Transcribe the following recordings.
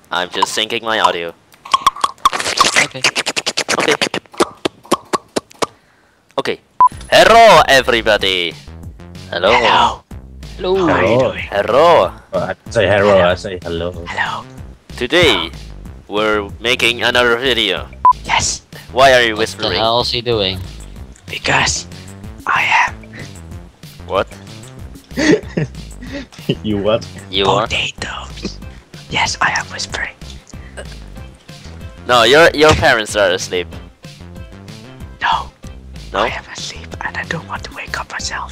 I'm just syncing my audio. Okay. Okay. Okay. Hello, everybody. Hello. Hello. Hello. How are you Hello. doing? Hello. I say hello, I say hello. Hello. Today, we're making another video. Yes, Why are you What the whispering? hell is he doing? because I am What? You what? You are? potatoes. Yes, I am whispering. No, your parents are asleep. No, No? I am asleep and I don't want to wake up myself.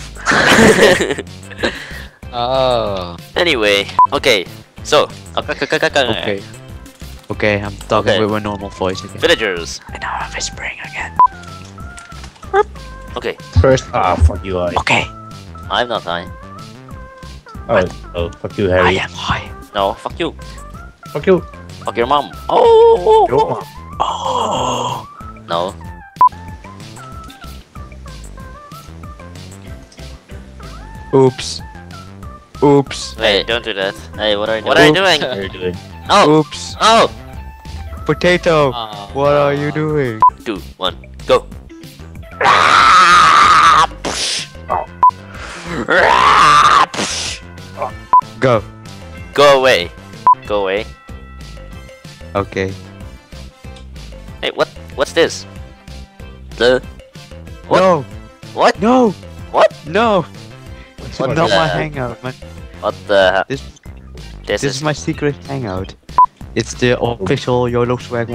Oh. Anyway, okay. So, Okay. Okay, I'm talking Okay. with my normal voice again. villagers. And now I'm whispering again. Okay, First, fuck you, I. Okay, I'm not high. Oh, fuck you, I Harry. am high. No, fuck you. Fuck you. Fuck your mom. Oh. Your mom. Oh, No. Oops. Oops. Wait, don't do that. Hey, what are you doing? What Oops. are you doing? What are you doing? Oh. Oops. Oh. Potato. Oh. What are you doing? 2, 1, go. Go. Go away. Go away. Okay. Hey, what's this? The What? No. what? No. What? No. What Not the- my hangout, man. What the This this this is my secret hangout. It's the official YOLO swag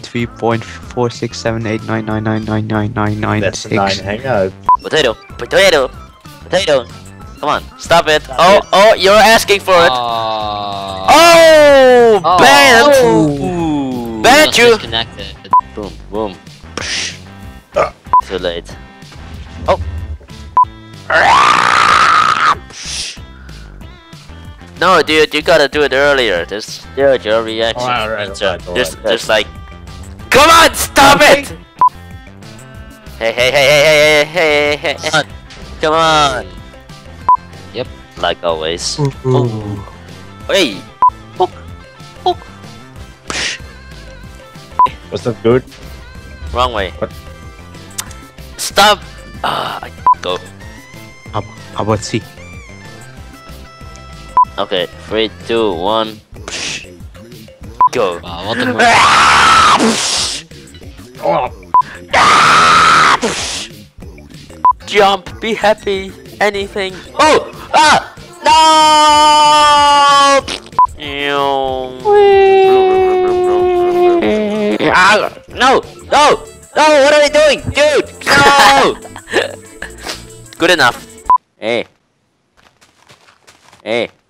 1.3.4678999999996. That's a 9 hangout. potato. Potato. Potato. Come on, stop it. Stop Oh, it. oh, you're asking for it. Oh. Oh, Oh. banned. Ooh, Banned just you. disconnected. Boom, boom. Too late. Oh. No, dude, you gotta do it earlier. Just dude, your reaction. Alright, Just like, come on, stop it! Hey, hey, hey, hey, hey, hey, hey, hey, come on! Yep. Like always. Ooh. Hey, Was that good? wrong way. What? Stop! Go. How about C? Okay, 3, 2, 1. Go. Wow, what the Oh, Jump, be happy, anything. Oh! Ah! No! Ah, no! No! No! What are you doing? Dude! No! Good enough. Hey. Hey.